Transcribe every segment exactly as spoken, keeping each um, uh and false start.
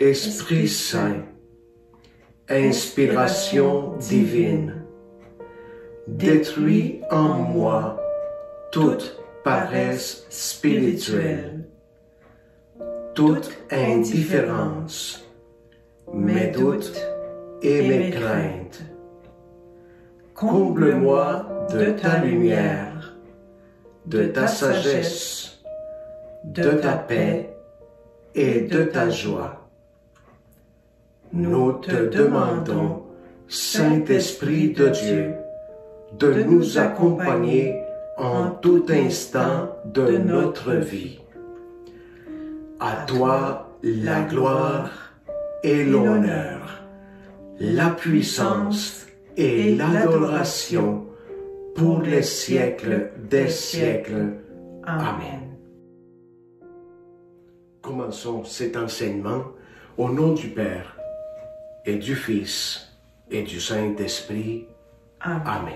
Esprit Saint, inspiration divine, détruis en moi toute paresse spirituelle, toute indifférence, mes doutes et mes craintes. Comble-moi de ta lumière, de ta sagesse, de ta paix et de ta joie. Nous te demandons, Saint-Esprit de Dieu, de nous accompagner en tout instant de notre vie. À toi la gloire et l'honneur, la puissance et l'adoration pour les siècles des siècles. Amen. Commençons cet enseignement au nom du Père et du Fils et du Saint-Esprit. Amen. Amen.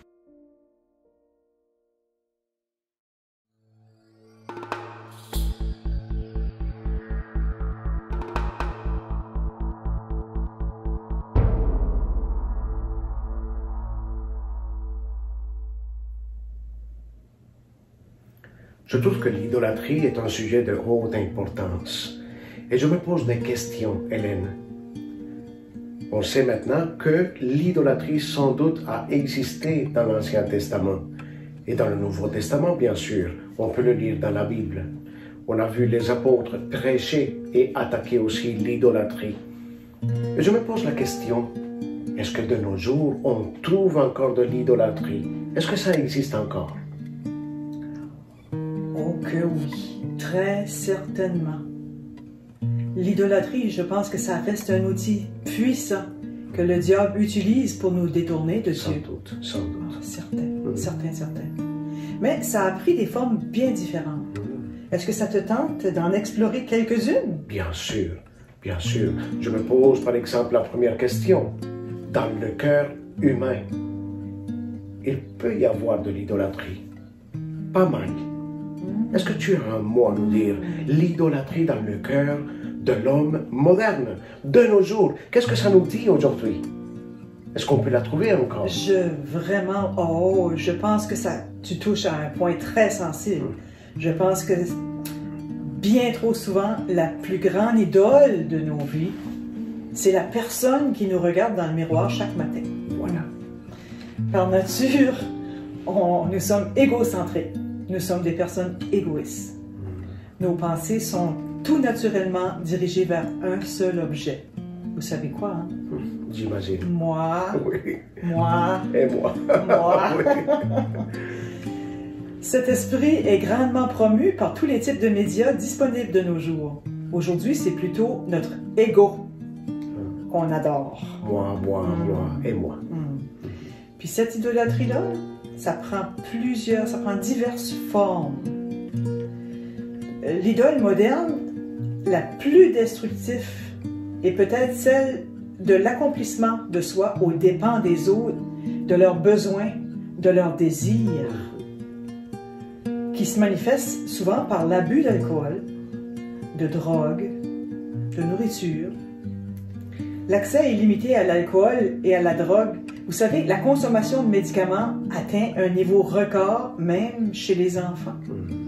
Je trouve que l'idolâtrie est un sujet de haute importance. Et je me pose des questions, Hélène. On sait maintenant que l'idolâtrie sans doute a existé dans l'Ancien Testament. Et dans le Nouveau Testament, bien sûr. On peut le lire dans la Bible. On a vu les apôtres prêcher et attaquer aussi l'idolâtrie. Et je me pose la question, est-ce que de nos jours, on trouve encore de l'idolâtrie? Est-ce que ça existe encore? Oh que oui, très certainement. L'idolâtrie, je pense que ça reste un outil puissant que le diable utilise pour nous détourner de sans Dieu. Doute, sans doute, oh, certain, mmh. certain, certain. Mais ça a pris des formes bien différentes. Mmh. Est-ce que ça te tente d'en explorer quelques-unes? Bien sûr, bien sûr. Je me pose par exemple la première question. Dans le cœur humain, il peut y avoir de l'idolâtrie. Pas mal. Est-ce que tu as un mot à nous dire? L'idolâtrie dans le cœur de l'homme moderne, de nos jours. Qu'est-ce que ça nous dit aujourd'hui? Est-ce qu'on peut la trouver encore? Je, vraiment, oh, je pense que ça, tu touches à un point très sensible. Je pense que bien trop souvent, la plus grande idole de nos vies, c'est la personne qui nous regarde dans le miroir chaque matin. Voilà. Par nature, on, nous sommes égocentrés. Nous sommes des personnes égoïstes. Nos pensées sont tout naturellement dirigées vers un seul objet. Vous savez quoi, hein? J'imagine. Moi. Oui. Moi. Et moi. Moi. Oui. Cet esprit est grandement promu par tous les types de médias disponibles de nos jours. Aujourd'hui, c'est plutôt notre ego qu'on adore. Moi, moi, Mm. moi et moi. Mm. Puis cette idolâtrie-là, ça prend plusieurs, ça prend diverses formes. L'idole moderne, la plus destructive, est peut-être celle de l'accomplissement de soi aux dépens des autres, de leurs besoins, de leurs désirs, qui se manifeste souvent par l'abus d'alcool, de drogue, de nourriture. L'accès est limité à l'alcool et à la drogue. Vous savez, la consommation de médicaments atteint un niveau record, même chez les enfants.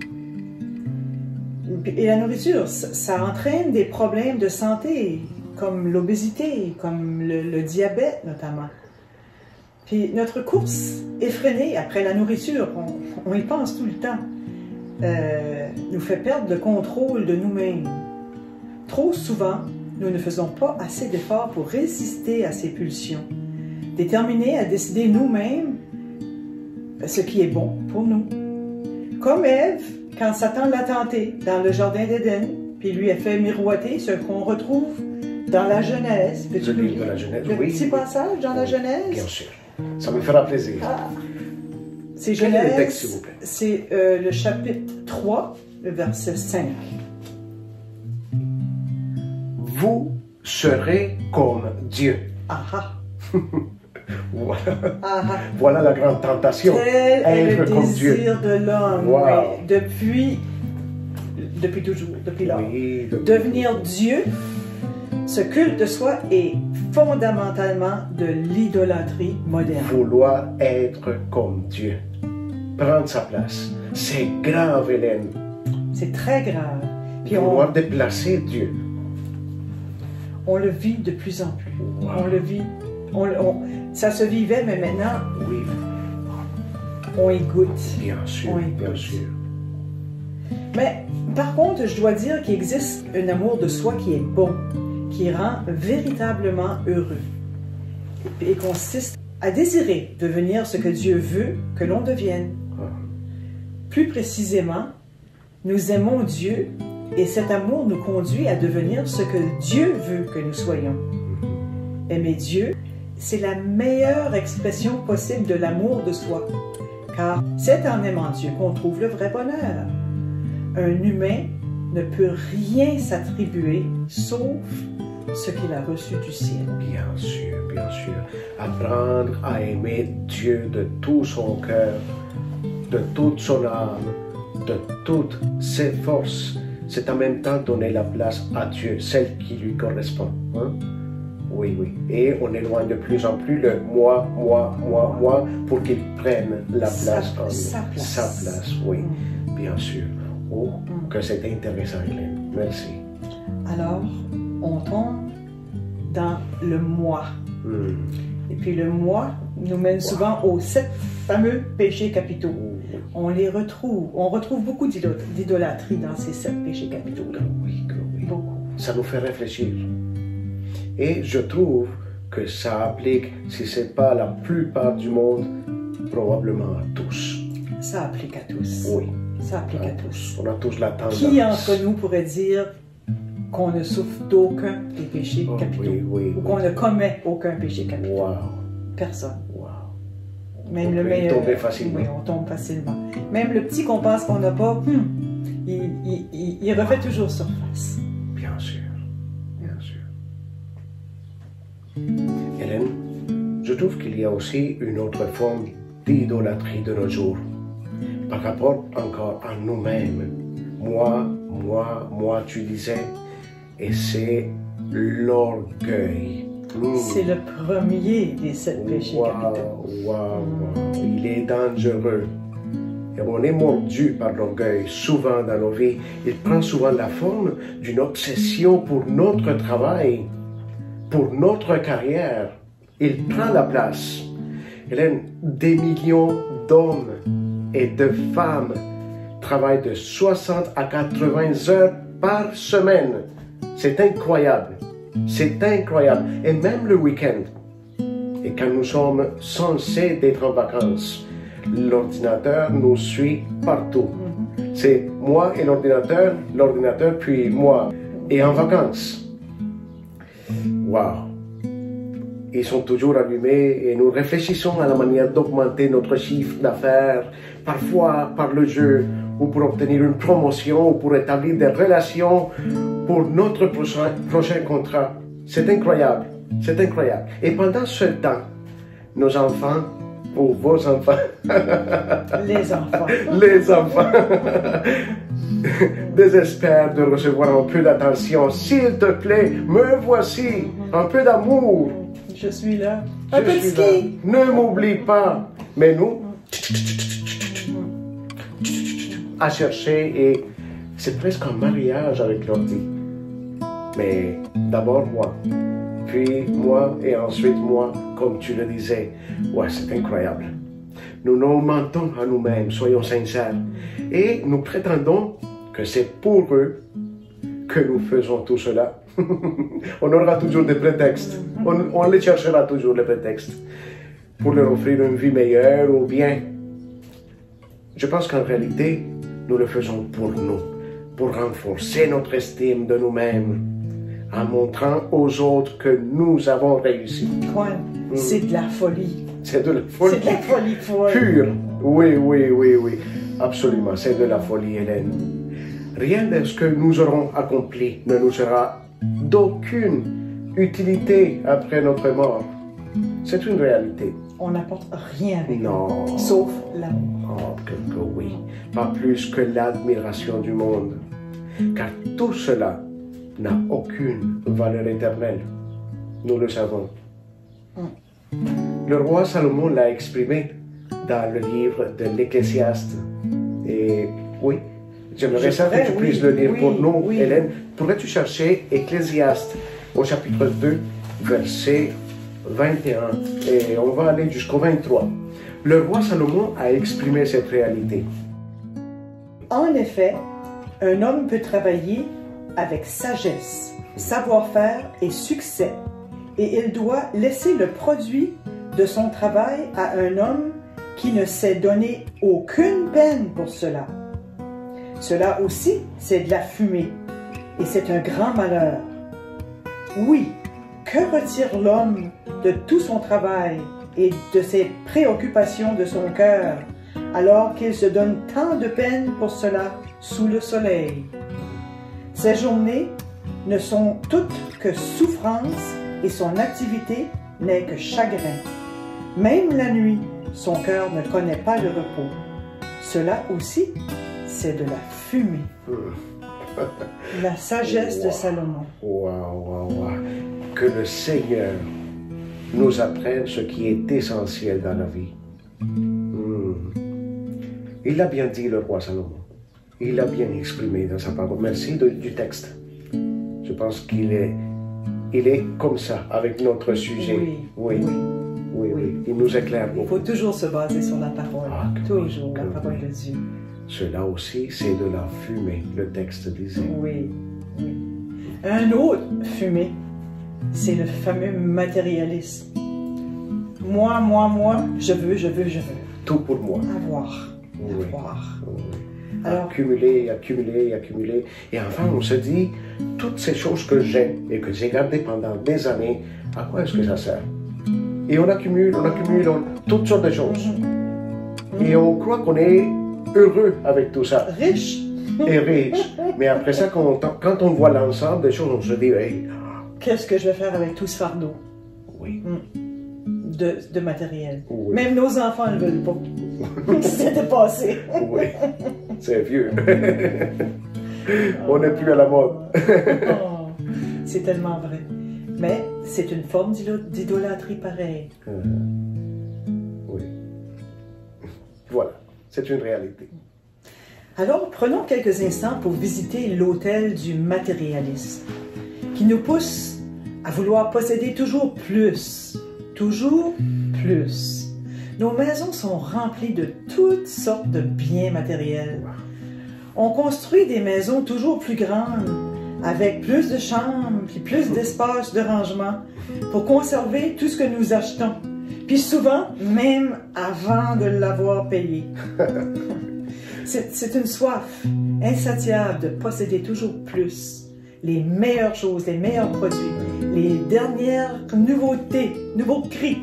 Et la nourriture, ça, ça entraîne des problèmes de santé, comme l'obésité, comme le, le diabète notamment. Puis notre course effrénée après la nourriture, on, on y pense tout le temps, euh, nous fait perdre le contrôle de nous-mêmes. Trop souvent, nous ne faisons pas assez d'efforts pour résister à ces pulsions, déterminés à décider nous-mêmes ce qui est bon pour nous. Comme Ève, quand Satan l'a tenté dans le jardin d'Éden, puis lui a fait miroiter ce qu'on retrouve dans la Genèse. Le livre de la Genèse, le oui. petit passage dans la Genèse. Bien sûr. Ça me fera plaisir. Ah. C'est Quel est le texte, Genèse, s'il vous plaît? c'est euh, le chapitre trois, le verset cinq. Vous serez comme Dieu. Ah ah. Voilà. Ah ah. Voilà la grande tentation. Tel est le Être comme Dieu. désir de l'homme. Wow. Oui, depuis, depuis toujours, depuis lors. Oui, de- Devenir Dieu, Ce culte de soi est fondamentalement de l'idolâtrie moderne. Vouloir être comme Dieu, prendre sa place, c'est grave, Hélène. C'est très grave. Puis Vouloir on, déplacer Dieu. on le vit de plus en plus. Wow. On le vit. On, on- ça se vivait, mais maintenant, Oui, on y goûte. bien sûr, Oui. bien sûr. Mais par contre, je dois dire qu'il existe un amour de soi qui est bon, qui rend véritablement heureux et consiste à désirer devenir ce que Dieu veut que l'on devienne. Ah. Plus précisément, nous aimons Dieu et cet amour nous conduit à devenir ce que Dieu veut que nous soyons. Aimer Dieu, c'est la meilleure expression possible de l'amour de soi, car c'est en aimant Dieu qu'on trouve le vrai bonheur. Un humain ne peut rien s'attribuer sauf ce qu'il a reçu du ciel. Bien sûr, bien sûr. Apprendre à aimer Dieu de tout son cœur, de toute son âme, de toutes ses forces, c'est en même temps donner la place à Dieu, celle qui lui correspond. Hein? Oui, oui. Et on éloigne de plus en plus le moi, moi, moi, moi, pour qu'il prenne la Sa- place en nous. sa place. Sa place, oui, bien sûr. Oh, Mm. que c'est intéressant, Hélène. Merci. Alors, on tombe dans le moi. Hmm. Et puis le moi nous mène souvent aux sept fameux péchés capitaux. On les retrouve, on retrouve beaucoup d'idol- d'idolâtrie dans ces sept péchés capitaux. Que oui, que oui. Beaucoup. Ça nous fait réfléchir. Et je trouve que ça applique, si ce n'est pas la plupart du monde, probablement à tous. Ça applique à tous. Oui, Ça applique à à tous. tous. On a tous la tendance. Qui entre nous pourrait dire qu'on ne souffre d'aucun des péchés Oh, capitaux? oui, oui, Ou oui. qu'on ne commet aucun péché capital? Wow, Personne. wow. Même On le peut y meilleur. tomber facilement. Oui, on tombe facilement. Même le petit qu'on pense qu'on n'a pas, hum, il, il, il, il refait toujours surface. Bien sûr, bien sûr. Hélène, je trouve qu'il y a aussi une autre forme d'idolâtrie de nos jours, par rapport encore à nous-mêmes. Moi, moi, moi, tu disais, et c'est l'orgueil. Mmh. C'est le premier des sept péchés capitaux. Wow, wow, wow. Il est dangereux. Et on est mordu par l'orgueil souvent dans nos vies. Il prend souvent la forme d'une obsession pour notre travail, pour notre carrière. Il prend la place. Hélène, des millions d'hommes et de femmes travaillent de soixante à quatre-vingts heures par semaine. C'est incroyable. C'est incroyable. Et même le week-end. Et quand nous sommes censés d'être en vacances, l'ordinateur nous suit partout. C'est moi et l'ordinateur, l'ordinateur puis moi. Et en vacances. Waouh! Ils sont toujours allumés et nous réfléchissons à la manière d'augmenter notre chiffre d'affaires, parfois par le jeu, ou pour obtenir une promotion, ou pour établir des relations pour notre prochain, prochain contrat. C'est incroyable, c'est incroyable. Et pendant ce temps, nos enfants, ou vos enfants, Les enfants. les enfants, désespèrent de recevoir un peu d'attention. S'il te plaît, me voici, un peu d'amour. Je suis là. Un Je peu de suis ski. là. Ne m'oublie pas. Mais nous, à chercher et c'est presque un mariage avec l'ordi. Mais d'abord moi, puis moi et ensuite moi, comme tu le disais. Ouais, c'est incroyable. Nous nous mentons à nous-mêmes, soyons sincères. Et nous prétendons que c'est pour eux que nous faisons tout cela. On aura toujours des prétextes. On, on les cherchera toujours, les prétextes. Pour leur offrir une vie meilleure ou bien. Je pense qu'en réalité, nous le faisons pour nous. Pour renforcer notre estime de nous-mêmes. En montrant aux autres que nous avons réussi. Ouais, c'est de la folie. C'est de la folie. C'est de la folie folle. Pure. Oui, oui, oui, oui. Absolument, c'est de la folie, Hélène. Rien de ce que nous aurons accompli ne nous sera d'aucune utilité après notre mort. C'est une réalité. On n'apporte rien avec Non. nous, sauf l'amour. Oh, que, que oui. Pas plus que l'admiration du monde. Car tout cela, n'a aucune valeur éternelle. Nous le savons. Le roi Salomon l'a exprimé dans le livre de l'Ecclésiaste. Et oui, j'aimerais ça que tu oui, puisses le lire oui, pour nous, oui. Hélène. Pourrais-tu chercher Ecclésiaste au chapitre deux, verset vingt et un, et on va aller jusqu'au vingt-trois. Le roi Salomon a exprimé cette réalité. En effet, un homme peut travailler avec sagesse, savoir-faire et succès, et il doit laisser le produit de son travail à un homme qui ne s'est donné aucune peine pour cela. Cela aussi, c'est de la fumée, et c'est un grand malheur. Oui, que retire l'homme de tout son travail et de ses préoccupations de son cœur, alors qu'il se donne tant de peine pour cela sous le soleil? Ces journées ne sont toutes que souffrance et son activité n'est que chagrin. Même la nuit, son cœur ne connaît pas le repos. Cela aussi, c'est de la fumée. La sagesse de Salomon. Waouh, waouh, waouh. Que le Seigneur nous apprenne ce qui est essentiel dans la vie. Hmm. Il l'a bien dit, le roi Salomon. Il l'a bien exprimé dans sa parole. Merci de, du texte. Je pense qu'il est, il est comme ça avec notre sujet. Oui, oui, oui. oui, oui. Il nous éclaire Il beaucoup. faut toujours se baser sur la parole. Ah, que toujours, oui, la que parole oui. de Dieu. Cela aussi, c'est de la fumée, le texte disait. Oui, oui. Un autre fumée, c'est le fameux matérialisme. Moi, moi, moi, je veux, je veux, je veux. Tout pour moi. Avoir, Oui. avoir. Oui. Alors, Accumuler, accumuler, accumuler. Et enfin, on se dit, toutes ces choses que j'ai et que j'ai gardées pendant des années, à quoi est-ce que ça sert? Et on accumule, on accumule on, toutes sortes de choses. Et on croit qu'on est heureux avec tout ça. riche, Et riche. Mais après ça, quand on, quand on voit l'ensemble des choses, on se dit, hey, qu'est-ce que je vais faire avec tout ce fardeau oui, de, de matériel? Oui. Même nos enfants ne veulent pas. C'était passé. oui, c'est vieux. On n'est plus à la mode. Oh, c'est tellement vrai. Mais c'est une forme d'idolâtrie pareille. Euh, oui. Voilà, c'est une réalité. Alors, prenons quelques instants pour visiter l'autel du matérialisme, qui nous pousse à vouloir posséder toujours plus, toujours plus. Nos maisons sont remplies de toutes sortes de biens matériels. On construit des maisons toujours plus grandes, avec plus de chambres, puis plus d'espace de rangement, pour conserver tout ce que nous achetons. Puis souvent, même avant de l'avoir payé. C'est une soif insatiable de posséder toujours plus, les meilleures choses, les meilleurs produits, les dernières nouveautés, nouveaux cris.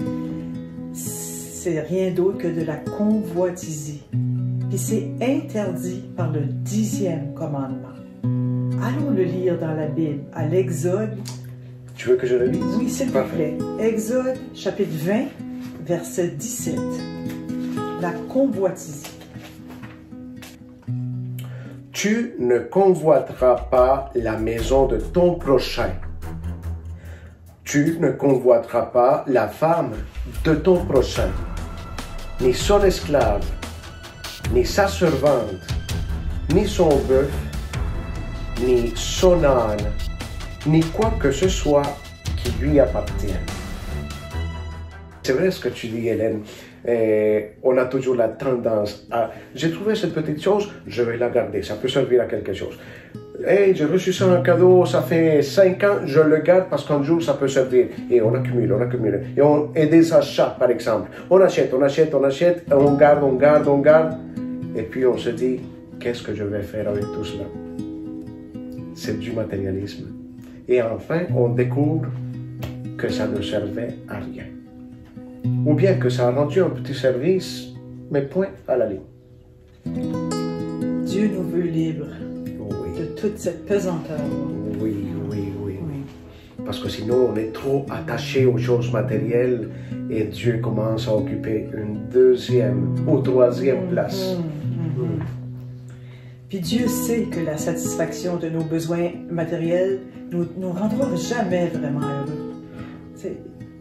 C'est rien d'autre que de la convoitiser. Puis c'est interdit par le dixième commandement. Allons le lire dans la Bible, à l'Exode. Tu veux que je le lise? Oui, s'il vous plaît. Exode, chapitre vingt, verset dix-sept. La convoitiser. Tu ne convoiteras pas la maison de ton prochain. Tu ne convoiteras pas la femme de ton prochain, ni son esclave, ni sa servante, ni son bœuf, ni son âne, ni quoi que ce soit qui lui appartienne. C'est vrai ce que tu dis, Hélène. Et on a toujours la tendance à... J'ai trouvé cette petite chose, je vais la garder, ça peut servir à quelque chose. Hey, j'ai reçu ça en cadeau, ça fait cinq ans, je le garde parce qu'un jour ça peut servir. Et on accumule, on accumule. Et, on, et des achats, par exemple. On achète, on achète, on achète, on garde, on garde, on garde. Et puis on se dit, qu'est-ce que je vais faire avec tout cela? C'est du matérialisme. Et enfin, on découvre que ça ne servait à rien. Ou bien que ça a rendu un petit service, mais point à la ligne. Dieu nous veut libres Oui, de toute cette pesanteur. oui, oui, oui. Oui. Parce que sinon, on est trop attaché aux choses matérielles et Dieu commence à occuper une deuxième ou troisième place. Mmh, mmh. Mm. Puis Dieu sait que la satisfaction de nos besoins matériels nous, nous rendra jamais vraiment heureux. C'est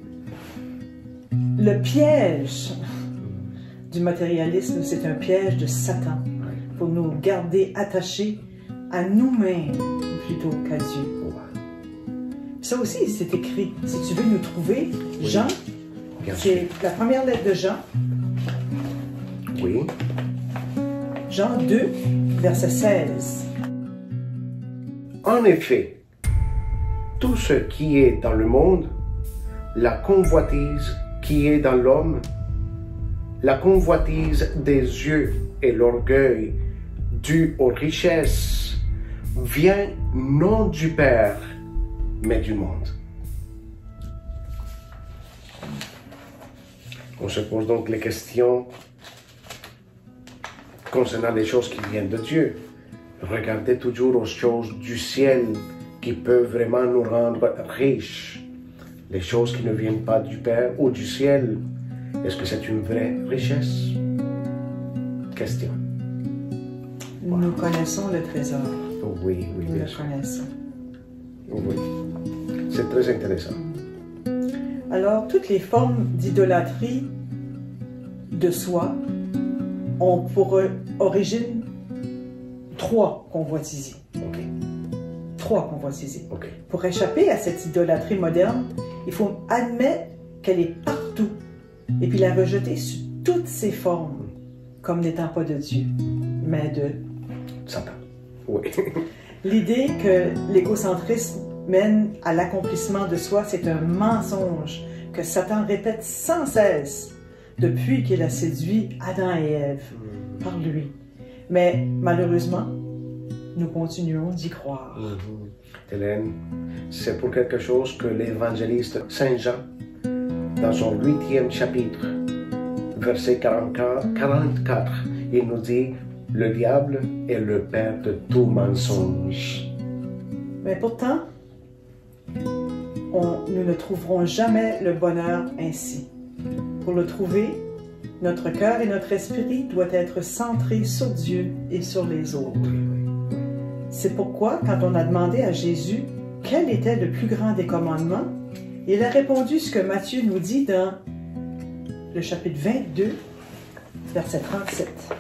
le piège du matérialisme, c'est un piège de Satan pour nous garder attachés à nous-mêmes plutôt qu'à Dieu. Ça aussi, c'est écrit. Si tu veux nous trouver, oui. Jean, c'est la première lettre de Jean. Oui. Jean deux, verset seize. En effet, tout ce qui est dans le monde, la convoitise qui est dans l'homme, la convoitise des yeux et l'orgueil dû aux richesses, vient non du Père, mais du monde. On se pose donc les questions concernant les choses qui viennent de Dieu. Regardez toujours aux choses du ciel qui peuvent vraiment nous rendre riches. Les choses qui ne viennent pas du Père ou du ciel, est-ce que c'est une vraie richesse? Question. Nous wow. connaissons le trésor. Oh, oui, oui, Nous bien le sûr. connaissons. Oh, oui. C'est très intéressant. Alors, toutes les formes d'idolâtrie de soi ont pour origine trois convoitises. Okay. Trois convoitises. Okay. Pour échapper à cette idolâtrie moderne, il faut admettre qu'elle est partout et puis la rejeter sous toutes ses formes, comme n'étant pas de Dieu, mais de Satan. Oui. L'idée que l'égocentrisme mène à l'accomplissement de soi, c'est un mensonge que Satan répète sans cesse depuis qu'il a séduit Adam et Ève par lui. Mais malheureusement, nous continuons d'y croire. Mm-hmm. Hélène, c'est pour quelque chose que l'évangéliste Saint Jean, dans son huitième chapitre, verset quarante-quatre, il nous dit « Le diable est le père de tout mensonge. » Mais pourtant, on, nous ne trouverons jamais le bonheur ainsi. Pour le trouver, notre cœur et notre esprit doivent être centrés sur Dieu et sur les autres. C'est pourquoi, quand on a demandé à Jésus quel était le plus grand des commandements, il a répondu ce que Matthieu nous dit dans le chapitre vingt-deux, verset trente-sept.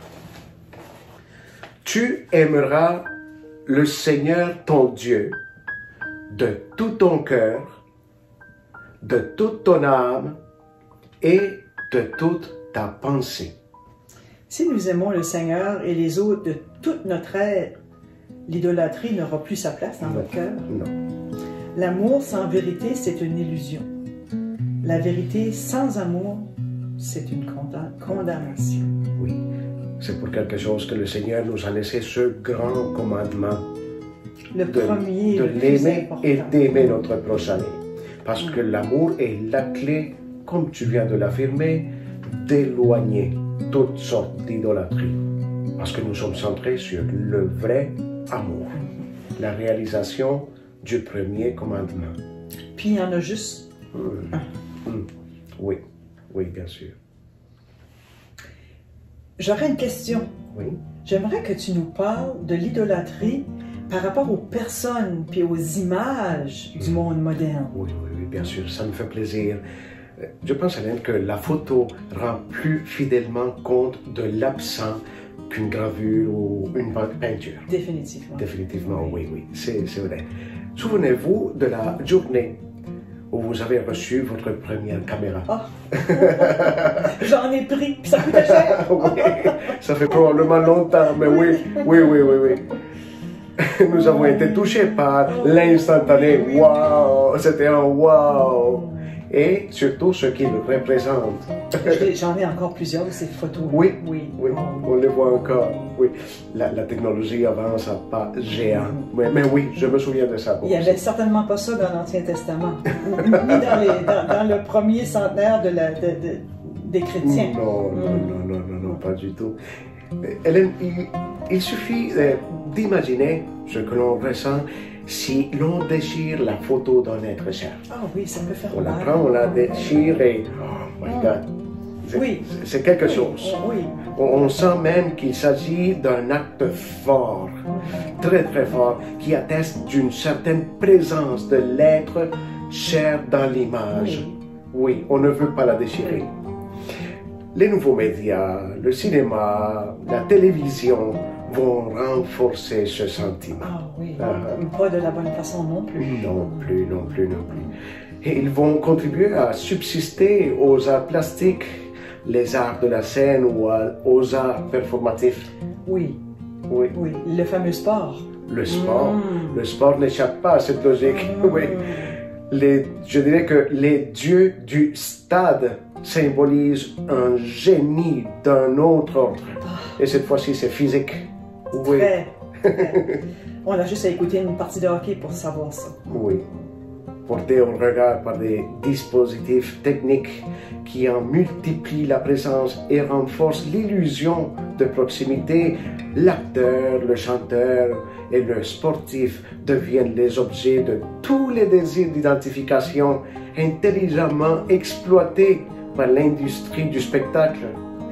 Tu aimeras le Seigneur ton Dieu de tout ton cœur, de toute ton âme et de toute ta pensée. Si nous aimons le Seigneur et les autres de toute notre être, l'idolâtrie n'aura plus sa place dans non, notre cœur. Non. L'amour sans vérité, c'est une illusion. La vérité sans amour, c'est une condamnation. Oui, c'est pour quelque chose que le Seigneur nous a laissé ce grand commandement. Le de, premier, de le l'aimer et d'aimer notre prochain. Parce que l'amour est la clé, comme tu viens de l'affirmer, d'éloigner toutes sortes d'idolâtries. Parce que nous sommes centrés sur le vrai amour, la réalisation du premier commandement. Puis il y en a juste mmh. un. Mmh. Oui, oui, bien sûr. J'aurais une question. Oui. J'aimerais que tu nous parles de l'idolâtrie par rapport aux personnes puis aux images du monde moderne. Oui, oui, oui, bien sûr, ça me fait plaisir. Je pense, Hélène, que la photo rend plus fidèlement compte de l'absent qu'une gravure ou une peinture. Définitivement. Définitivement, oui, oui, c'est vrai. Souvenez-vous de la journée où vous avez reçu votre première caméra. Oh. J'en ai pris, puis ça coûtait cher. Oui, ça fait probablement longtemps, mais oui, oui, oui, oui, oui. Nous avons été touchés par l'instantané. Wow, c'était un wow. Et surtout ce qu'il représente. J'en ai encore plusieurs de ces photos. Oui, oui, oui, on les voit encore. Oui, la, la technologie avance à pas géant. Mais, mais oui, je me souviens de ça. Il n'y avait certainement pas ça dans l'Ancien Testament, ni dans, les, dans, dans le premier centenaire de la, de, de, des chrétiens. Non, non, non, non, non, non, pas du tout. Hélène, il, il suffit euh, d'imaginer ce que l'on ressent si l'on déchire la photo d'un être cher. Ah oui, ça peut faire On mal. la prend, on la déchire et... Oh my God! Oui. C'est quelque Oui, chose. oui. On, on sent même qu'il s'agit d'un acte fort, très très fort, qui atteste d'une certaine présence de l'être cher dans l'image. Oui. Oui, on ne veut pas la déchirer. Les nouveaux médias, le cinéma, la télévision vont renforcer ce sentiment. Ah oui, Ah. pas de la bonne façon non plus. Non plus, non plus, non plus. Et ils vont contribuer à subsister aux arts plastiques, les arts de la scène ou à- aux arts performatifs. Oui, Oui. oui, le fameux sport. Le sport, Mm. le sport n'échappe pas à cette logique. Mm. Oui. Les, je dirais que les dieux du stade symbolisent un génie d'un autre ordre. Et cette fois-ci, c'est physique. Oui. Très, très. On a juste à écouter une partie de hockey pour savoir ça. Oui. Porté au regard par des dispositifs techniques qui en multiplient la présence et renforcent l'illusion de proximité, l'acteur, le chanteur et le sportif deviennent les objets de tous les désirs d'identification intelligemment exploités par l'industrie du spectacle.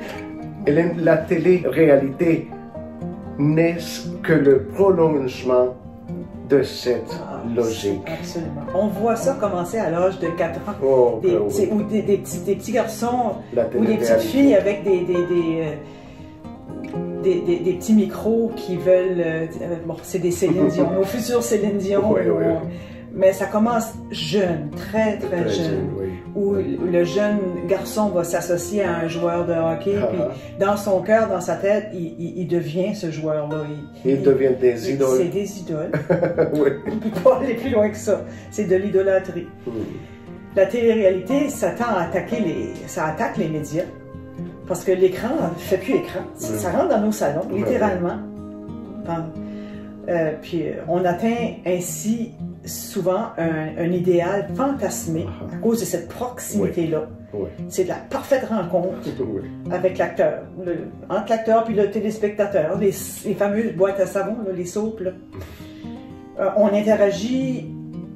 Et la la télé-réalité n'est que le prolongement de cette Ah, logique. Absolument. On voit ça commencer à l'âge de quatre ans. Oh, Des, ben oui. c'est- ou des, des petits, des petits garçons La ou des petites télé-réalité. filles avec des, des, des, euh, des, des- des petits micros qui veulent... euh, euh, bon, c'est des Céline Dion, nos futurs Céline Dion. Oui, oui, oui. Mais ça commence jeune, très, très, Très jeune. jeune, oui. Où le jeune garçon va s'associer à un joueur de hockey, Ah. puis dans son cœur, dans sa tête, il, il- il devient ce joueur-là. Il, Ils deviennent des il- idoles. C'est des idoles. Oui. On ne peut pas aller plus loin que ça. C'est de l'idolâtrie. Mm. La télé-réalité, ça tend à attaquer les, ça attaque les médias. Parce que l'écran ne fait plus écran. Ça, Mm. ça rentre dans nos salons, Ouais. littéralement. Dans- euh, puis euh, on atteint ainsi souvent un, un idéal fantasmé Ah. à cause de cette proximité-là. Oui. C'est de la parfaite rencontre Oui. avec l'acteur, le- entre l'acteur puis le téléspectateur, les, les fameuses boîtes à savon, là, les soupes. là. Euh, on interagit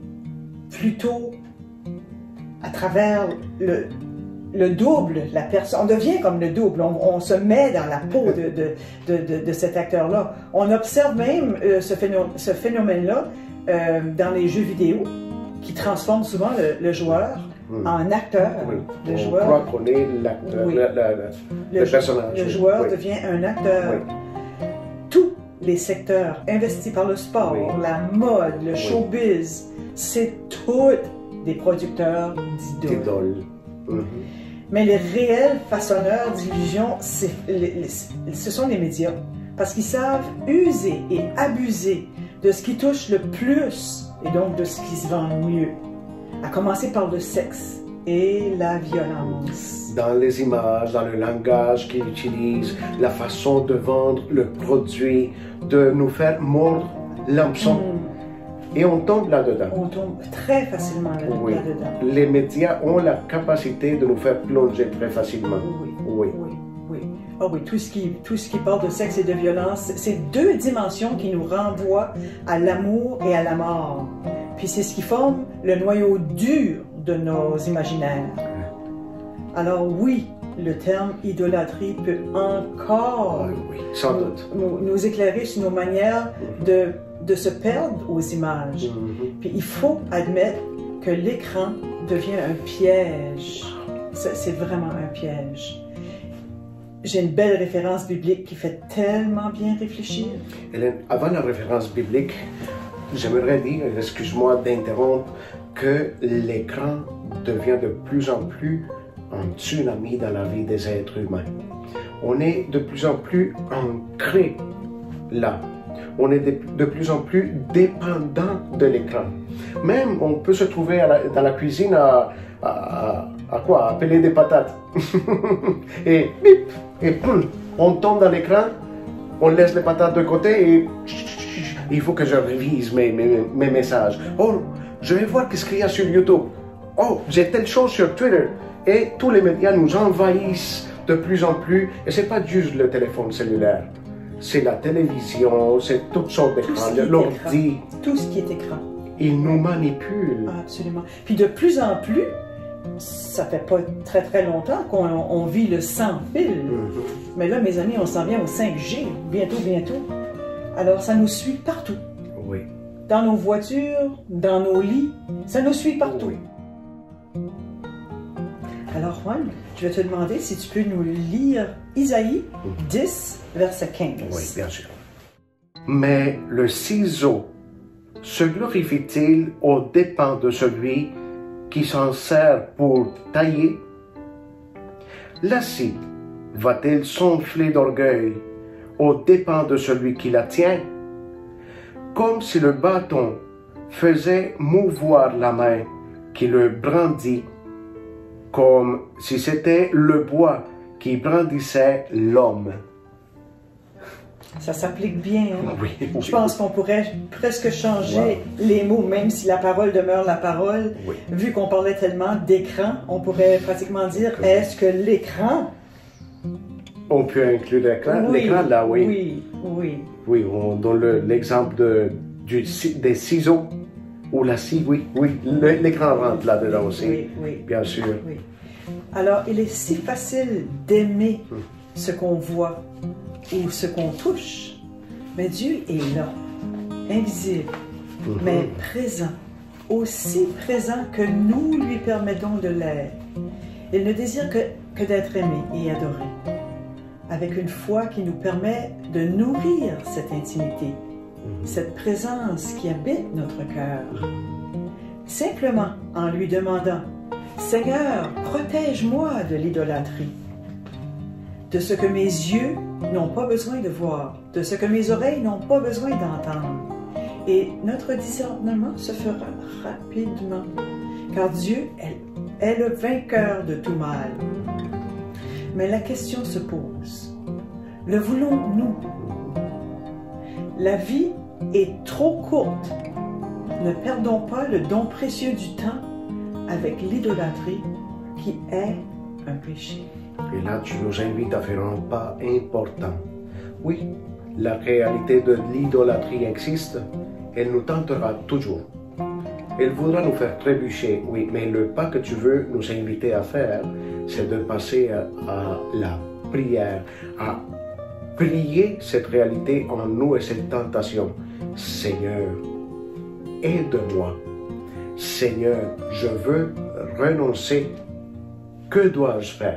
plutôt à travers le, le double, la personne. On devient comme le double, on, on se met dans la peau de, de, de, de, de cet acteur-là. On observe même euh, ce, phénom- ce phénomène-là euh, dans les jeux vidéo qui transforment souvent le, le joueur Mm. en acteur. Oui. Le On joueur, croit qu'on est l'acteur, Oui. la- la- la- le, le jou- personnage. le oui. joueur Oui. devient un acteur. Oui. Tous les secteurs investis par le sport, Oui. la mode, le Oui. showbiz, c'est tous des producteurs d'idoles. D'idole. Mhm. Mais les réels façonneurs d'illusions, c'est- les- les- ce sont les médias. Parce qu'ils savent user et abuser de ce qui touche le plus et donc de ce qui se vend le mieux. À commencer par le sexe et la violence. Dans les images, dans le langage qu'ils utilisent, la façon de vendre le produit, de nous faire mordre l'hameçon. Hmm, Et on tombe là-dedans. on tombe très facilement là- Oui. là-dedans. Les médias ont la capacité de nous faire plonger très facilement. Oui. Oui. Oui, oui. Ah oui, tout ce, qui, tout ce qui parle de sexe et de violence, c'est deux dimensions qui nous renvoient à l'amour et à la mort. Puis c'est ce qui forme le noyau dur de nos imaginaires. Alors oui, le terme idolâtrie peut encore Ah oui, sans doute. nous, nous éclairer sur nos manières de, de se perdre aux images. Mhm. Puis il faut admettre que l'écran devient un piège. C'est c'est vraiment un piège. J'ai une belle référence biblique qui fait tellement bien réfléchir. Hélène, avant la référence biblique, j'aimerais dire, excuse-moi d'interrompre, que l'écran devient de plus en plus un tsunami dans la vie des êtres humains. On est de plus en plus ancré là. On est de, de plus en plus dépendant de l'écran. Même, on peut se trouver à la- dans la cuisine à, à, à- à quoi? À peler des patates. Et bip, et poum, on tombe dans l'écran, on laisse les patates de côté et il faut que je révise mes, mes, mes messages. Oh, je vais voir qu'est-ce qu'il y a sur YouTube. Oh, j'ai telle chose sur Twitter. Et tous les médias nous envahissent de plus en plus. Et c'est pas juste le téléphone cellulaire. C'est la télévision, c'est toutes sortes Tout ce d'écrans, qui est l'ordi. écran. Tout ce qui est écran. Ils nous manipulent. Absolument. Puis de plus en plus, ça fait pas très très longtemps qu'on on vit le sans fil. Mm-hmm. Mais là, mes amis, on s'en vient au cinq G, bientôt, bientôt. Alors, ça nous suit partout. Oui. Dans nos voitures, dans nos lits, ça nous suit partout. Oui. Alors, Juan, je vais te demander si tu peux nous lire Isaïe dix, verset quinze. Oui, bien sûr. Mais le ciseau se glorifie-t-il aux dépens de celui qui s'en sert pour tailler? La scie va-t-elle s'enfler d'orgueil aux dépens de celui qui la tient? Comme si le bâton faisait mouvoir la main qui le brandit, comme si c'était le bois qui brandissait l'homme. Ça s'applique bien. Hein? Oui, oui, Je pense qu'on pourrait presque changer wow. les mots, même si la parole demeure la parole. Oui. Vu qu'on parlait tellement d'écran, on pourrait pratiquement dire, est-ce que l'écran... On peut inclure l'écran, oui, l'écran là, oui. Oui, oui. Oui, on donne l'exemple de, du, des ciseaux ou la scie, oui, oui. L'écran rentre là-dedans aussi, oui, oui. bien sûr. Oui. Alors, il est si facile d'aimer hum. ce qu'on voit ou ce qu'on touche, mais Dieu est là, invisible, mm-hmm. mais présent, aussi présent que nous lui permettons de l'être. Il ne désire que, que d'être aimé et adoré, avec une foi qui nous permet de nourrir cette intimité, mm-hmm. cette présence qui habite notre cœur, simplement en lui demandant « Seigneur, protège-moi de l'idolâtrie, de ce que mes yeux n'ont pas besoin de voir, de ce que mes oreilles n'ont pas besoin d'entendre. » Et notre discernement se fera rapidement, car Dieu est, est le vainqueur de tout mal. Mais la question se pose, le voulons-nous? La vie est trop courte. Ne perdons pas le don précieux du temps avec l'idolâtrie qui est un péché. Et là, tu nous invites à faire un pas important. Oui, la réalité de l'idolâtrie existe, elle nous tentera toujours. Elle voudra nous faire trébucher, oui, mais le pas que tu veux nous inviter à faire, c'est de passer à, à la prière, à prier cette réalité en nous et cette tentation. Seigneur, aide-moi. Seigneur, je veux renoncer. Que dois-je faire?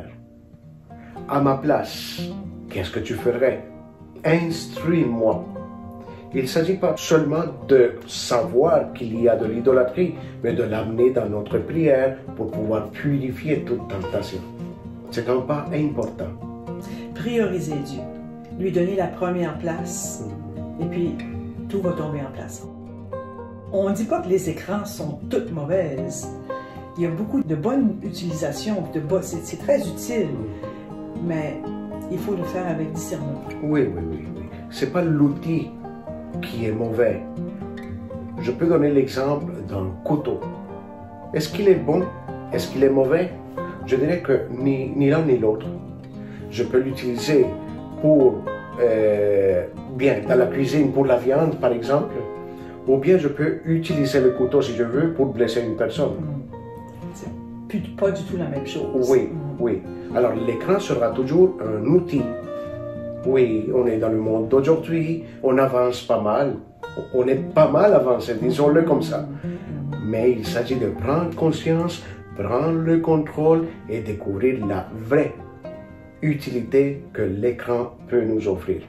À ma place, qu'est-ce que tu ferais? Instruis-moi. Il ne s'agit pas seulement de savoir qu'il y a de l'idolâtrie, mais de l'amener dans notre prière pour pouvoir purifier toute tentation. C'est un pas important. Prioriser Dieu, lui donner la première place, et puis tout va tomber en place. On ne dit pas que les écrans sont toutes mauvaises. Il y a beaucoup de bonnes utilisations, de bo... c'est très utile. Mais il faut le faire avec discernement. Oui, oui, oui. oui. Ce n'est pas l'outil qui est mauvais. Je peux donner l'exemple d'un couteau. Est-ce qu'il est bon? Est-ce qu'il est mauvais? Je dirais que ni, ni l'un ni l'autre. Je peux l'utiliser pour, euh, bien, dans la cuisine, pour la viande, par exemple, ou bien je peux utiliser le couteau, si je veux, pour blesser une personne. C'est pas du tout la même chose. Oui, oui. Alors, l'écran sera toujours un outil. Oui, on est dans le monde d'aujourd'hui, on avance pas mal, on est pas mal avancé, disons-le comme ça. Mais il s'agit de prendre conscience, prendre le contrôle et découvrir la vraie utilité que l'écran peut nous offrir.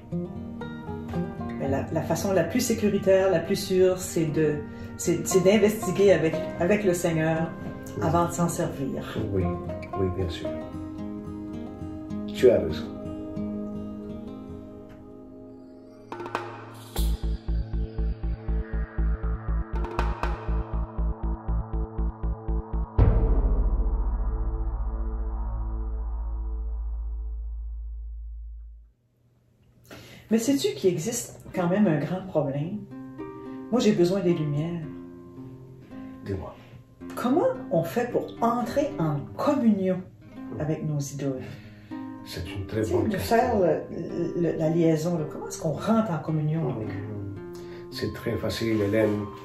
Mais la, la façon la plus sécuritaire, la plus sûre, c'est de, c'est, c'est d'investiguer avec, avec le Seigneur avant de s'en servir. Oui, oui, bien sûr. Tu as raison. Mais sais-tu qu'il existe quand même un grand problème? Moi, j'ai besoin des lumières. Dis-moi. Comment on fait pour entrer en communion avec nos idoles? C'est une très bonne de question. faire le, le, la liaison, là. Comment est-ce qu'on rentre en communion avec eux? C'est très facile, Hélène.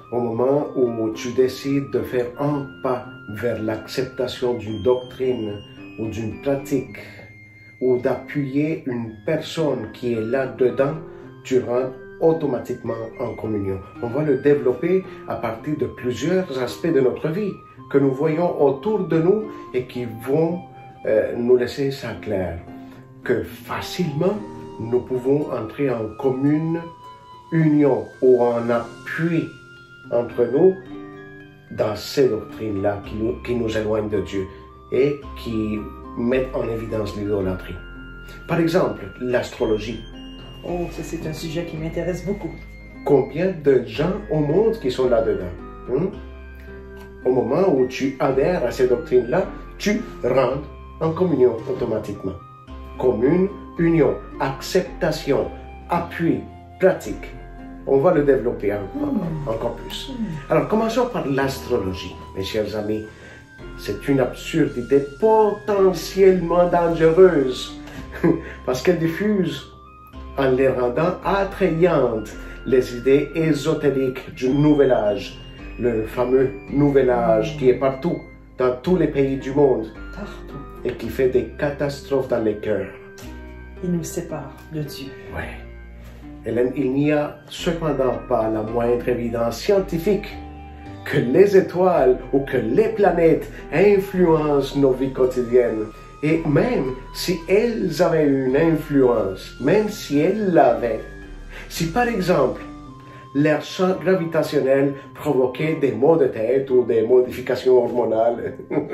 au moment où tu décides de faire un pas vers l'acceptation d'une doctrine ou d'une pratique, ou d'appuyer une personne qui est là-dedans, tu rentres automatiquement en communion. On va le développer à partir de plusieurs aspects de notre vie que nous voyons autour de nous et qui vont euh, nous laisser ça clair. Que facilement, nous pouvons entrer en commune union ou en appui entre nous dans ces doctrines-là qui nous, qui nous éloignent de Dieu et qui mettent en évidence l'idolâtrie. Par exemple, l'astrologie. Oh, ça c'est un sujet qui m'intéresse beaucoup. Combien de gens au monde qui sont là-dedans? Hein? Au moment où tu adhères à ces doctrines-là, tu rentres en communion automatiquement. Commune, union, acceptation, appui, pratique. On va le développer en, Mm. en, encore plus. Alors, commençons par l'astrologie, mes chers amis. C'est une absurdité potentiellement dangereuse parce qu'elle diffuse, en les rendant attrayantes, les idées ésotériques du Nouvel Âge, le fameux Nouvel Âge qui est partout, dans tous les pays du monde, Partout. et qui fait des catastrophes dans les cœurs. Il nous sépare de Dieu. Ouais. Hélène, il n'y a cependant pas la moindre évidence scientifique que les étoiles ou que les planètes influencent nos vies quotidiennes. Et même si elles avaient une influence, même si elles l'avaient, si par exemple leur champ gravitationnel provoquait des maux de tête ou des modifications hormonales,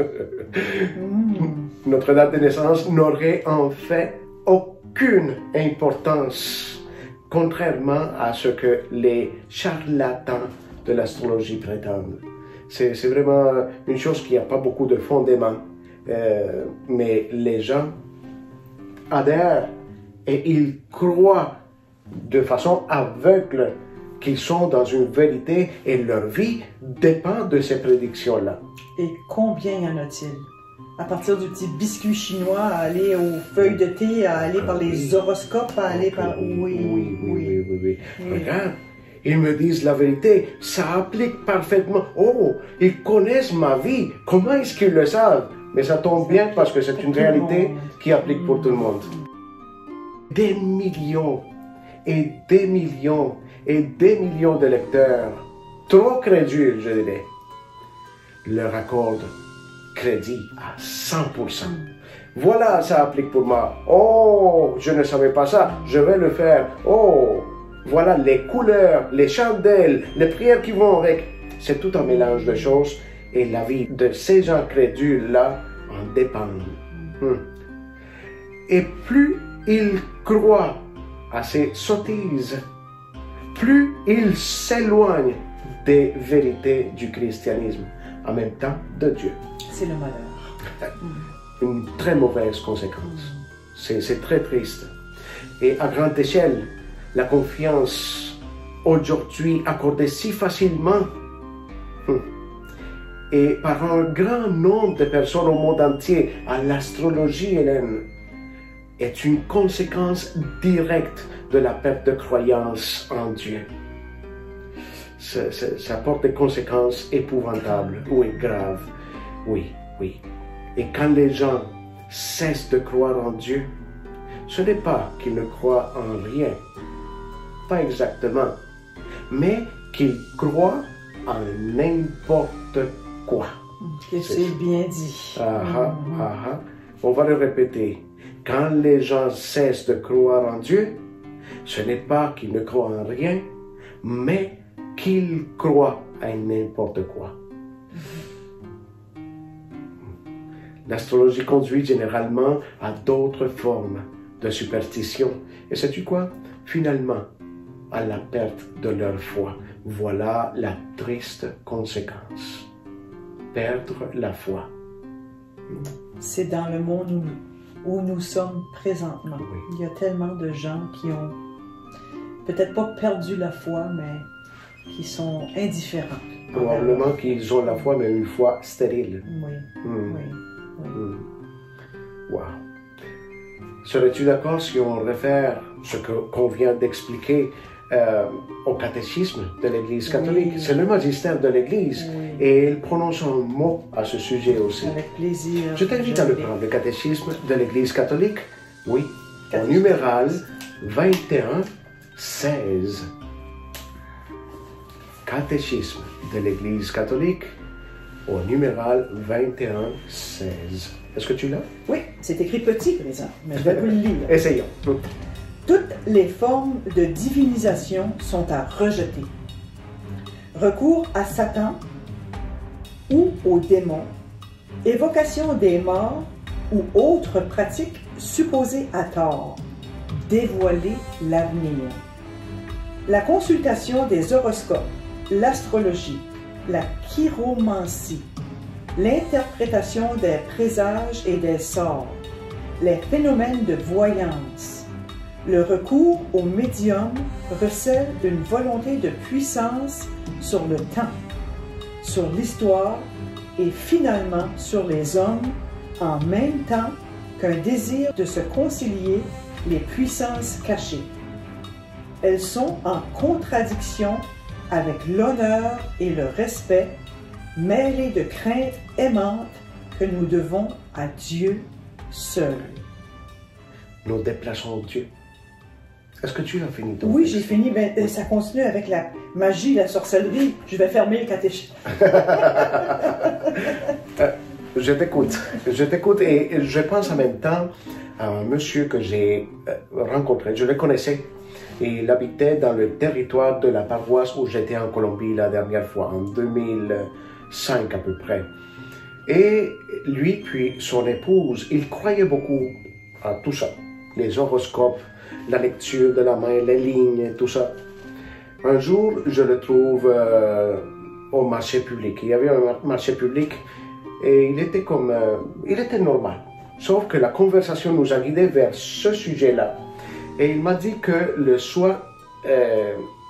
Mm. notre date de naissance n'aurait en fait aucune importance, contrairement à ce que les charlatans de l'astrologie prétendent. C'est, c'est vraiment une chose qui n'a pas beaucoup de fondement, euh, mais les gens adhèrent et ils croient de façon aveugle qu'ils sont dans une vérité et leur vie dépend de ces prédictions-là. Et combien y en a-t-il? À partir du petit biscuit chinois, à aller aux feuilles de thé, à aller par les horoscopes, à aller par... Oui, Oui, oui, oui, oui, oui, oui. Oui. Regarde, ils me disent la vérité, ça applique parfaitement. Oh, ils connaissent ma vie, comment est-ce qu'ils le savent? Mais ça tombe bien parce que c'est une réalité qui applique pour tout le monde. Des millions et des millions et des millions de lecteurs, trop crédules, je dirais, leur accordent crédit à cent pour cent. Voilà, ça applique pour moi. Oh, je ne savais pas ça, je vais le faire. Oh, voilà les couleurs, les chandelles, les prières qui vont avec. C'est tout un mélange de choses et la vie de ces gens crédules-là en dépend. Hmm. Et plus ils croient à ces sottises, plus ils s'éloignent des vérités du christianisme, en même temps de Dieu. C'est le malheur. Une très mauvaise conséquence. C'est, c'est très triste. Et à grande échelle, la confiance aujourd'hui accordée si facilement hum, et par un grand nombre de personnes au monde entier à l'astrologie, Hélène, est une conséquence directe de la perte de croyance en Dieu. Ça, ça, ça porte des conséquences épouvantables, oui, graves, oui, oui. Et quand les gens cessent de croire en Dieu, ce n'est pas qu'ils ne croient en rien, pas exactement, mais qu'ils croient en n'importe quoi. Que c'est bien dit. Ah, ah, ah, ah. On va le répéter. Quand les gens cessent de croire en Dieu, ce n'est pas qu'ils ne croient en rien, mais qu'ils croient à n'importe quoi. L'astrologie conduit généralement à d'autres formes de superstition. Et sais-tu quoi? Finalement, à la perte de leur foi. Voilà la triste conséquence. Perdre la foi. C'est dans le monde où, où nous sommes présentement. Oui. Il y a tellement de gens qui ont peut-être pas perdu la foi, mais qui sont indifférents. Probablement qu'ils ont la foi, mais une foi stérile. Oui, Hmm. oui, oui. Hmm. Wow. Serais-tu d'accord si on réfère ce que, qu'on vient d'expliquer euh, au catéchisme de l'Église catholique. Oui. C'est le magistère de l'Église. Oui. Et il prononce un mot à ce sujet aussi. Avec plaisir. Je t'invite à le l'ai. prendre, le catéchisme de l'Église catholique. Oui, au Catéchisme. numéral vingt et un seize. Catéchisme de l'Église catholique, au numéral vingt et un seize. Est-ce que tu l'as? Oui, c'est écrit petit, présent, mais je vais vous le lire. Essayons. Toutes les formes de divinisation sont à rejeter. Recours à Satan ou aux démons, évocation des morts ou autres pratiques supposées à tort, dévoiler l'avenir. La consultation des horoscopes, l'astrologie, la chiromancie, l'interprétation des présages et des sorts, les phénomènes de voyance. Le recours au médium recèle une volonté de puissance sur le temps, sur l'histoire et finalement sur les hommes, en même temps qu'un désir de se concilier les puissances cachées. Elles sont en contradiction avec l'honneur et le respect, mêlés de craintes aimantes que nous devons à Dieu seul. Nous déplaçons Dieu. Est-ce que tu as fini ton Oui, texte? j'ai fini. Ben, euh, ça continue avec la magie, la sorcellerie. Je vais fermer le catéchisme. Euh, je t'écoute. Je t'écoute et je pense en même temps à un monsieur que j'ai euh, rencontré. Je le connaissais. Il habitait dans le territoire de la paroisse où j'étais en Colombie la dernière fois, en deux mille cinq à peu près. Et lui, puis son épouse, ils croyaient beaucoup à tout ça. Les horoscopes, la lecture de la main, les lignes, tout ça. Un jour, je le trouve euh, au marché public. Il y avait un marché public et il était comme... Euh, il était normal. Sauf que la conversation nous a guidés vers ce sujet-là. Et il m'a dit que le soir euh,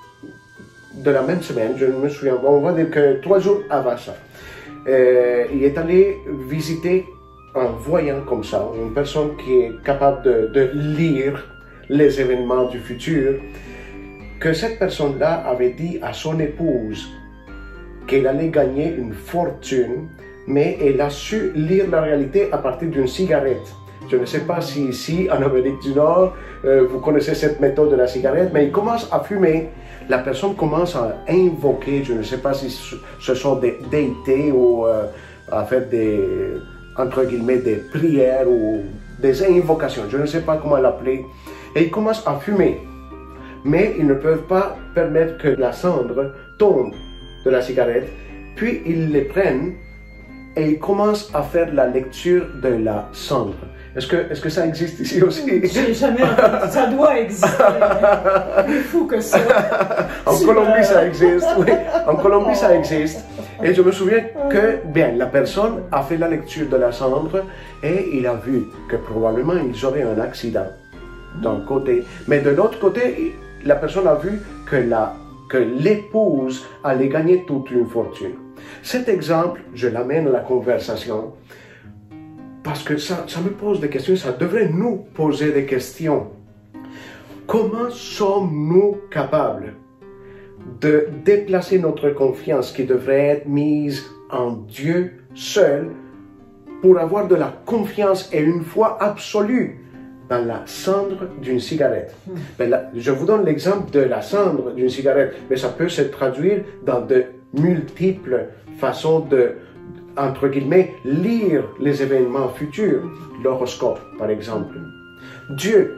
de la même semaine, je me souviens, on va dire que trois jours avant ça, euh, il est allé visiter un voyant comme ça, une personne qui est capable de, de lire les événements du futur, que cette personne-là avait dit à son épouse qu'elle allait gagner une fortune, mais elle a su lire la réalité à partir d'une cigarette. Je ne sais pas si ici, en Amérique du Nord, euh, vous connaissez cette méthode de la cigarette, mais il commence à fumer. La personne commence à invoquer, je ne sais pas si ce sont des déités ou euh, à faire des, entre guillemets, des prières ou des invocations. Je ne sais pas comment l'appeler. Et ils commencent à fumer. Mais ils ne peuvent pas permettre que la cendre tombe de la cigarette. Puis ils les prennent et ils commencent à faire la lecture de la cendre. Est-ce que, est-ce que ça existe ici aussi? J'ai jamais entendu. Ça doit exister. Plus fou que ça. En Super. Colombie, ça existe. Oui. En Colombie, ça existe. Et je me souviens que, bien, la personne a fait la lecture de la cendre et il a vu que probablement ils auraient un accident d'un côté. Mais de l'autre côté, la personne a vu que la, que l'épouse allait gagner toute une fortune. Cet exemple, je l'amène à la conversation parce que ça, ça me pose des questions, ça devrait nous poser des questions. Comment sommes-nous capables de déplacer notre confiance qui devrait être mise en Dieu seul pour avoir de la confiance et une foi absolue dans la cendre d'une cigarette? Hmm. Ben là, je vous donne l'exemple de la cendre d'une cigarette, mais ça peut se traduire dans de multiples façons de, entre guillemets, lire les événements futurs, l'horoscope par exemple. Dieu,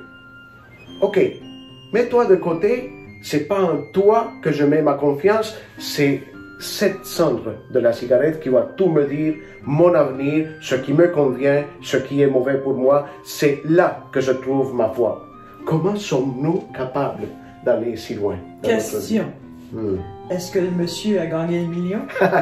ok, mets-toi de côté, c'est pas en toi que je mets ma confiance, c'est cette cendre de la cigarette qui va tout me dire, mon avenir, ce qui me convient, ce qui est mauvais pour moi, c'est là que je trouve ma foi. Comment sommes-nous capables d'aller si loin? Question. Hmm. Est-ce que le monsieur a gagné le million?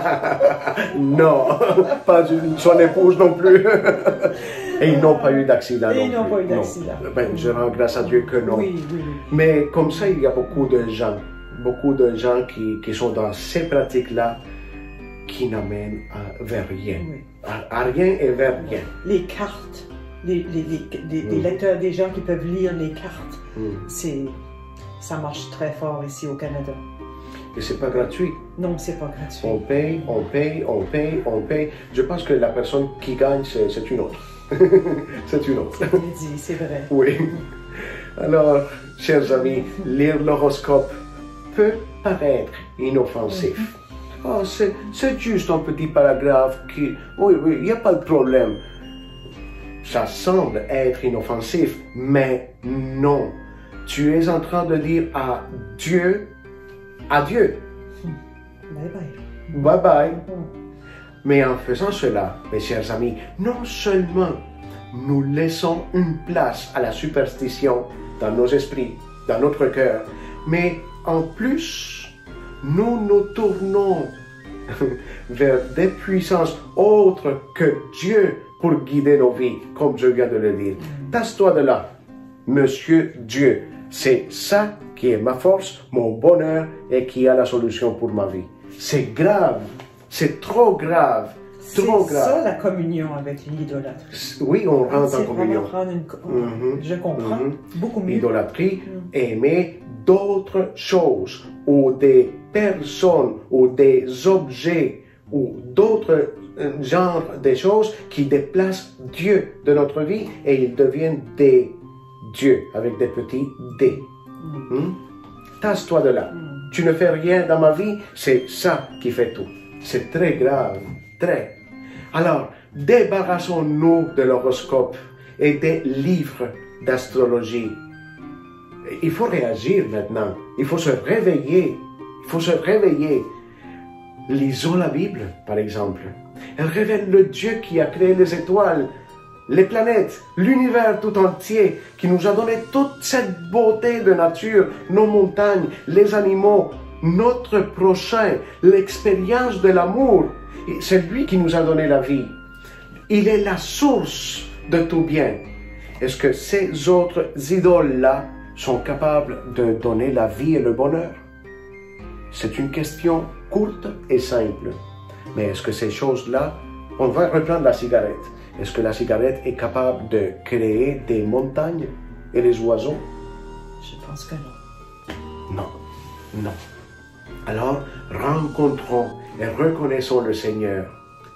Non, pas une, son épouse non plus. Et ils n'ont pas eu d'accident non plus. Ils n'ont pas eu d'accident. Ben, je rends grâce à Dieu que non. Oui, oui, oui. Mais comme ça, il y a beaucoup de gens, beaucoup de gens qui, qui sont dans ces pratiques-là qui n'amènent vers rien. Oui. À, à rien et vers rien. Les cartes, les, les, les, les, mm. les lecteurs, des gens qui peuvent lire les cartes, mm. c'est... ça marche très fort ici au Canada. Et c'est pas gratuit. Non, c'est pas gratuit. On paye, on paye, on paye, on paye. Je pense que la personne qui gagne, c'est une autre. C'est une autre. C'est bien dit, c'est vrai. Oui. Alors, chers amis, lire l'horoscope peut paraître inoffensif. Mm-hmm. Oh, c'est juste un petit paragraphe qui... Oui, oui, il n'y a pas de problème. Ça semble être inoffensif, mais non. Tu es en train de dire à Dieu, adieu. Bye bye. Bye bye. Mm-hmm. Mais en faisant cela, mes chers amis, non seulement nous laissons une place à la superstition dans nos esprits, dans notre cœur, mais en plus, nous nous tournons vers des puissances autres que Dieu pour guider nos vies, comme je viens de le dire. Tasse-toi de là, Monsieur Dieu. C'est ça qui est ma force, mon bonheur et qui a la solution pour ma vie. C'est grave. C'est trop grave, trop grave. C'est ça la communion avec l'idolâtrie. Oui, on rentre en communion. Prendre une... mm-hmm. Je comprends, mm-hmm. beaucoup mieux. L'idolâtrie, mm. aimer d'autres choses, ou des personnes, ou des objets, ou d'autres euh, genres de choses qui déplacent Dieu de notre vie et ils deviennent des dieux, avec des petits D. Mm. Mm? Tasse-toi de là. Mm. Tu ne fais rien dans ma vie, c'est ça qui fait tout. C'est très grave, très. Alors, débarrassons-nous de l'horoscope et des livres d'astrologie. Il faut réagir maintenant. Il faut se réveiller. Il faut se réveiller. Lisons la Bible, par exemple. Elle révèle le Dieu qui a créé les étoiles, les planètes, l'univers tout entier, qui nous a donné toute cette beauté de nature, nos montagnes, les animaux, notre prochain, l'expérience de l'amour. C'est lui qui nous a donné la vie. Il est la source de tout bien. Est-ce que ces autres idoles-là sont capables de donner la vie et le bonheur? C'est une question courte et simple. Mais est-ce que ces choses-là, on va reprendre la cigarette. Est-ce que la cigarette est capable de créer des montagnes et des oiseaux? Je pense que non. Non, non. Alors, rencontrons et reconnaissons le Seigneur.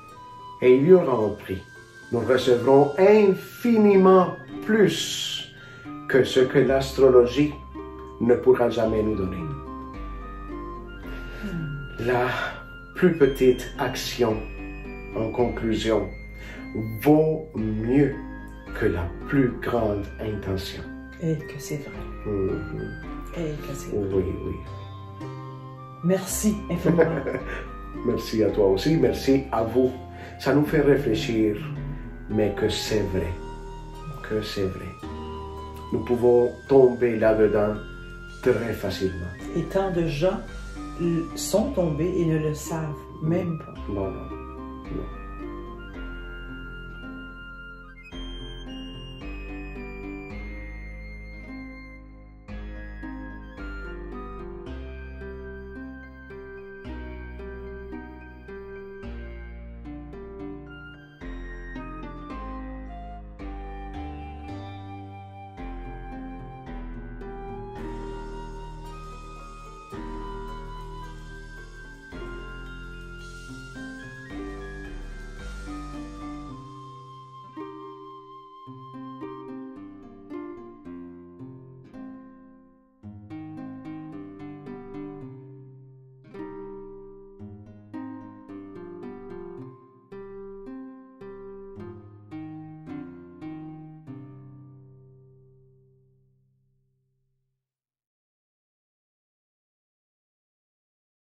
Et il y aura un prix. Nous recevrons infiniment plus que ce que l'astrologie ne pourra jamais nous donner. La plus petite action, en conclusion, vaut mieux que la plus grande intention. Et que c'est vrai. Mm-hmm. Et que c'est vrai. Oui, oui. Merci infiniment. Merci à toi aussi, merci à vous. Ça nous fait réfléchir, mais que c'est vrai. Que c'est vrai. Nous pouvons tomber là-dedans très facilement. Et tant de gens sont tombés et ne le savent même pas. Non, non, non.